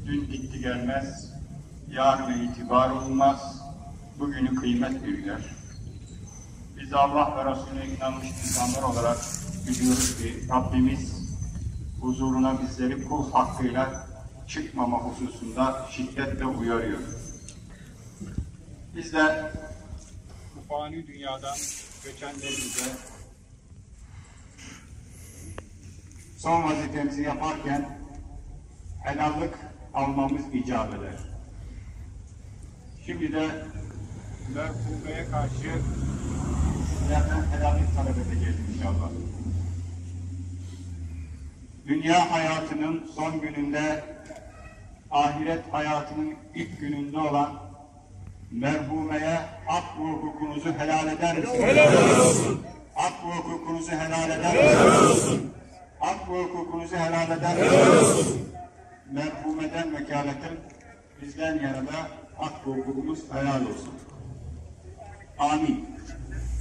Dün gitti gelmez, yarına itibar olmaz, bugünü kıymet bilirler. Biz Allah ve Resulüne inanmış insanlar olarak biliyoruz ki Rabbimiz huzuruna bizleri kul hakkıyla çıkmama hususunda şiddetle uyarıyor. Bizler bu fani dünyadan göçenlerimize son vazifemizi yaparken helallik almamız icap eder. Şimdi de merhumeye karşı sizlerden helallik talep edeceğiz inşallah. Dünya hayatının son gününde, ahiret hayatının ilk gününde olan merhumeye hak ve hukukunuzu helal eder misiniz? Helal olsun. Hak ve hukukunuzu helal eder misiniz? Helal olsun. Hak ve hukukunuzu helal eder misiniz? Helal olsun. Merhumeden vekaletin bizden yana da hak ve hukukumuz helal olsun. Amin.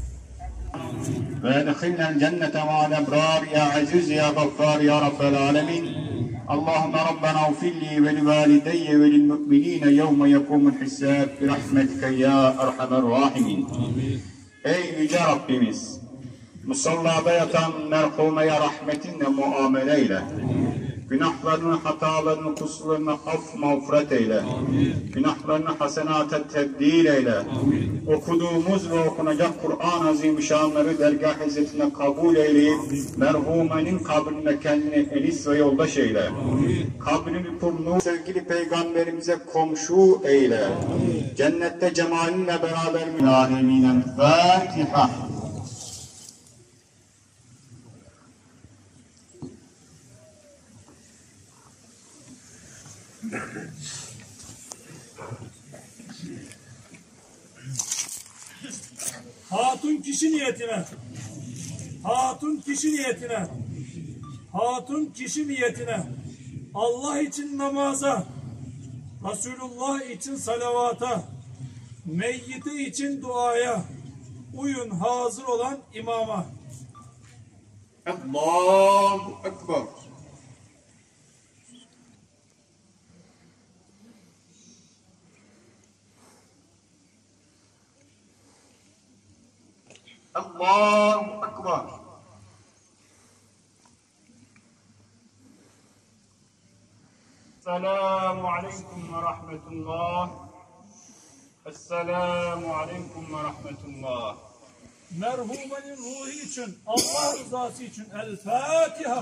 ويدخلنا الجنة مع الأبرار يا عزيز يا غفار يا رب العالمين اللهم ربنا اغفر لي ولوالدي وللمؤمنين يوم يقوم الحساب برحمتك يا أرحم الراحمين. Ey yüce Rabbimiz, musallada yatan merhumeye rahmetinle muamele eyle. Günahlarını, hatalarını, kusurlarını af mağfiret eyle. Günahlarını hasenata tebdil eyle. Okuduğumuz ve okunacak Kur'an-ı Azimüşşanları dergâh hizmetine kabul eyleyip merhumenin kabrine kendine enis ve yoldaş eyle. Kabrini pur sevgili peygamberimize komşu eyle. Cennette cemalinle beraber mî Fatiha. Hatun kişi niyetine, hatun kişi niyetine, hatun kişi niyetine, Allah için namaza, Resulullah için salavata, meyyiti için duaya, uyun hazır olan imama. Allahu Ekber. Allahu Ekber. Esselamu Aleyküm ve Rahmetullah. Esselamu Aleyküm ve Rahmetullah. Merhumenin ruhu için, Allah rızası için El Fatiha.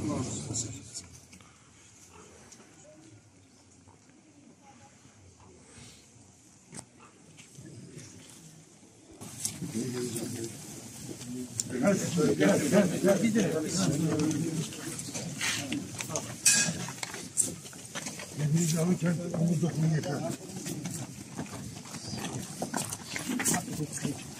Gel gidelim. Elinizi alırken omuz dokunun yeter.